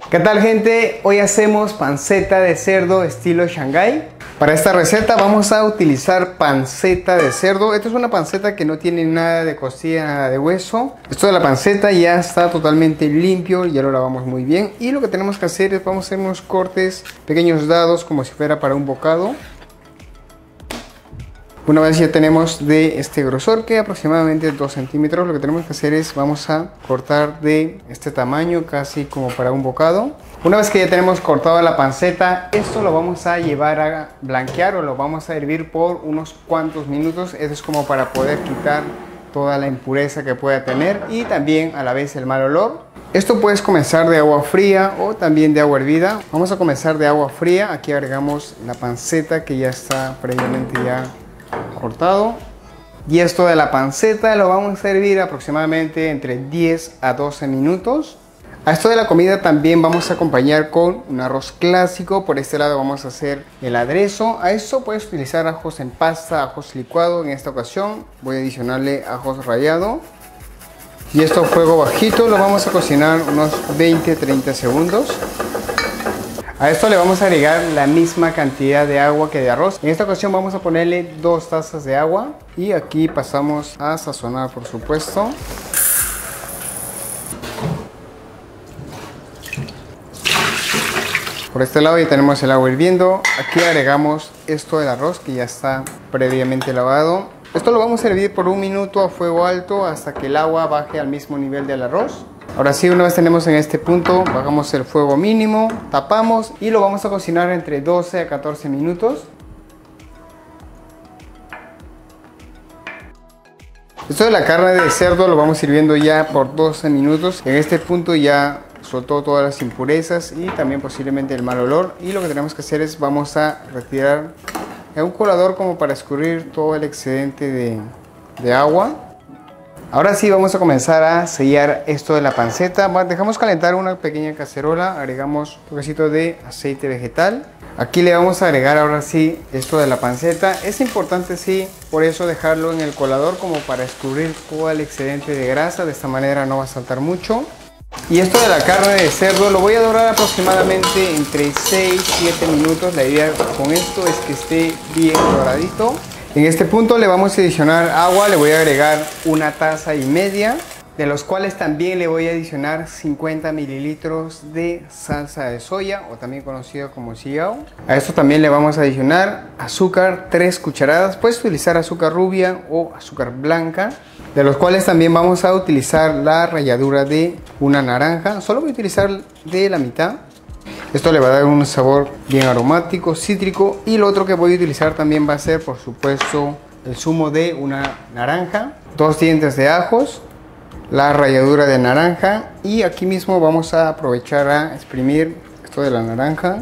¿Qué tal, gente? Hoy hacemos panceta de cerdo estilo Shanghái. Para esta receta vamos a utilizar panceta de cerdo. Esta es una panceta que no tiene nada de costilla, nada de hueso. Esto de la panceta ya está totalmente limpio, ya lo lavamos muy bien. Y lo que tenemos que hacer es vamos a hacer unos cortes, pequeños dados, como si fuera para un bocado. Una vez ya tenemos de este grosor, que aproximadamente 2 centímetros, lo que tenemos que hacer es vamos a cortar de este tamaño, casi como para un bocado. Una vez que ya tenemos cortado la panceta, esto lo vamos a llevar a blanquear o lo vamos a hervir por unos cuantos minutos. Eso es como para poder quitar toda la impureza que pueda tener y también a la vez el mal olor. Esto puedes comenzar de agua fría o también de agua hervida. Vamos a comenzar de agua fría. Aquí agregamos la panceta que ya está previamente ya cortado, y esto de la panceta lo vamos a hervir aproximadamente entre 10 a 12 minutos. A esto de la comida también vamos a acompañar con un arroz clásico. Por este lado vamos a hacer el aderezo. A esto puedes utilizar ajos en pasta, ajos licuados. En esta ocasión voy a adicionarle ajos rallado, y esto a fuego bajito lo vamos a cocinar unos 20-30 segundos. A esto le vamos a agregar la misma cantidad de agua que de arroz. En esta ocasión vamos a ponerle 2 tazas de agua. Y aquí pasamos a sazonar, por supuesto. Por este lado ya tenemos el agua hirviendo. Aquí agregamos esto del arroz que ya está previamente lavado. Esto lo vamos a hervir por 1 minuto a fuego alto hasta que el agua baje al mismo nivel del arroz. Ahora sí, una vez tenemos en este punto, bajamos el fuego mínimo, tapamos y lo vamos a cocinar entre 12 a 14 minutos. Esto de la carne de cerdo lo vamos hirviendo ya por 12 minutos. En este punto ya soltó todas las impurezas y también posiblemente el mal olor. Y lo que tenemos que hacer es vamos a retirar en un colador como para escurrir todo el excedente de agua. Ahora sí vamos a comenzar a sellar esto de la panceta. Dejamos calentar una pequeña cacerola, agregamos un toquecito de aceite vegetal. Aquí le vamos a agregar ahora sí esto de la panceta. Es importante sí, por eso dejarlo en el colador como para escurrir todo el excedente de grasa. De esta manera no va a saltar mucho. Y esto de la carne de cerdo lo voy a dorar aproximadamente entre 6-7 minutos. La idea con esto es que esté bien doradito. En este punto le vamos a adicionar agua, le voy a agregar 1,5 tazas, de los cuales también le voy a adicionar 50 mililitros de salsa de soya, o también conocido como sillao. A esto también le vamos a adicionar azúcar, 3 cucharadas, puedes utilizar azúcar rubia o azúcar blanca, de los cuales también vamos a utilizar la ralladura de una naranja, solo voy a utilizar de la mitad. Esto le va a dar un sabor bien aromático, cítrico, y lo otro que voy a utilizar también va a ser, por supuesto, el zumo de una naranja, 2 dientes de ajos, la ralladura de naranja, y aquí mismo vamos a aprovechar a exprimir esto de la naranja,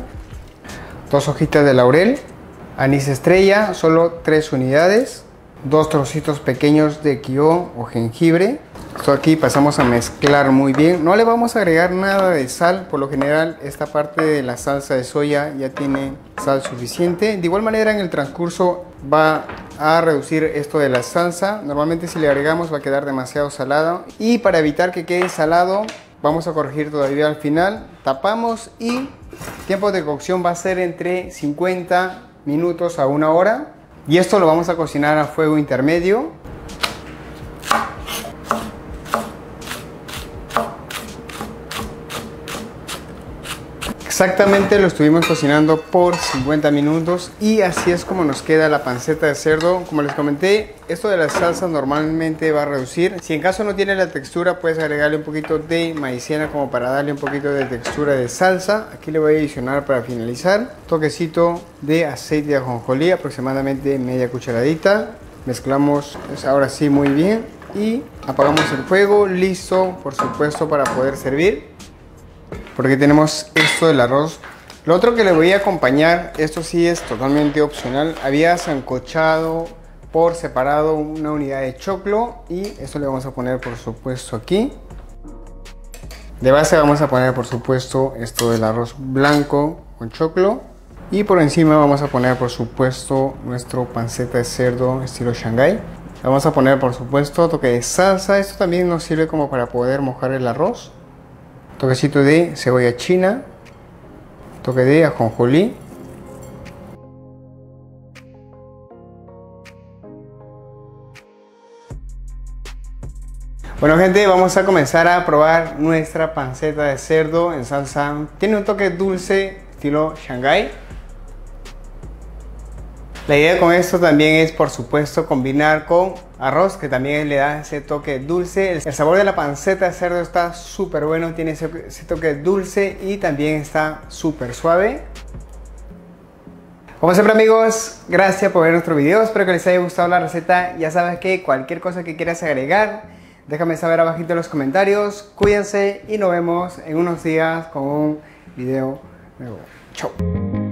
2 hojitas de laurel, anís estrella, solo 3 unidades, 2 trocitos pequeños de quio o jengibre. Esto aquí pasamos a mezclar muy bien. No le vamos a agregar nada de sal. Por lo general esta parte de la salsa de soya ya tiene sal suficiente. De igual manera en el transcurso va a reducir esto de la salsa. Normalmente si le agregamos va a quedar demasiado salado. Y para evitar que quede salado vamos a corregir todavía al final. Tapamos y tiempo de cocción va a ser entre 50 minutos a 1 hora. Y esto lo vamos a cocinar a fuego intermedio. Exactamente lo estuvimos cocinando por 50 minutos y así es como nos queda la panceta de cerdo. Como les comenté, esto de las salsas normalmente va a reducir. Si en caso no tiene la textura, puedes agregarle un poquito de maicena como para darle un poquito de textura de salsa. Aquí le voy a adicionar para finalizar toquecito de aceite de ajonjolí, aproximadamente media cucharadita. Mezclamos ahora sí muy bien y apagamos el fuego. Listo, por supuesto, para poder servir. Porque tenemos esto del arroz. Lo otro que le voy a acompañar, esto sí es totalmente opcional. Había sancochado por separado una unidad de choclo y esto le vamos a poner por supuesto aquí. De base vamos a poner por supuesto esto del arroz blanco con choclo. Y por encima vamos a poner por supuesto nuestro panceta de cerdo estilo Shanghái. Vamos a poner por supuesto toque de salsa. Esto también nos sirve como para poder mojar el arroz. toquecito de cebolla china, toque de ajonjolí. Bueno gente, vamos a comenzar a probar nuestra panceta de cerdo en salsa. Tiene un toque dulce estilo Shanghai. La idea con esto también es, por supuesto, combinar con arroz, que también le da ese toque dulce. El sabor de la panceta de cerdo está súper bueno, tiene ese toque dulce y también está súper suave. Como siempre amigos, gracias por ver nuestro video, espero que les haya gustado la receta. Ya sabes que cualquier cosa que quieras agregar, déjame saber abajito en los comentarios. Cuídense y nos vemos en unos días con un video nuevo. Chau.